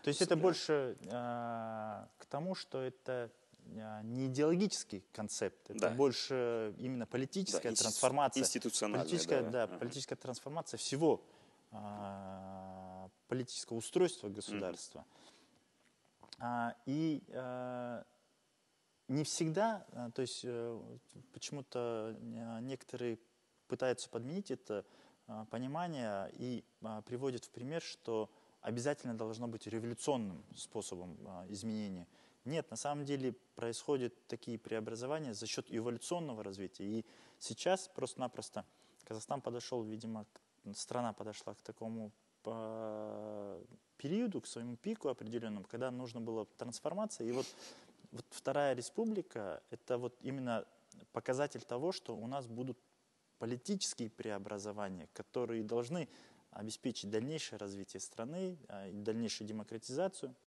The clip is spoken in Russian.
То есть это больше к тому, что это не идеологический концепт, это больше именно политическая трансформация. Институциональная, политическая трансформация всего политического устройства государства. И не всегда, то есть почему-то некоторые пытаются подменить это понимание и приводят в пример, что обязательно должно быть революционным способом изменения. Нет, на самом деле происходят такие преобразования за счет эволюционного развития. И сейчас просто-напросто Казахстан подошел, видимо, страна подошла к такому периоду, к своему пику определенному, когда нужно было трансформация. И вот Вторая Республика – это вот именно показатель того, что у нас будут политические преобразования, которые должны обеспечить дальнейшее развитие страны, дальнейшую демократизацию.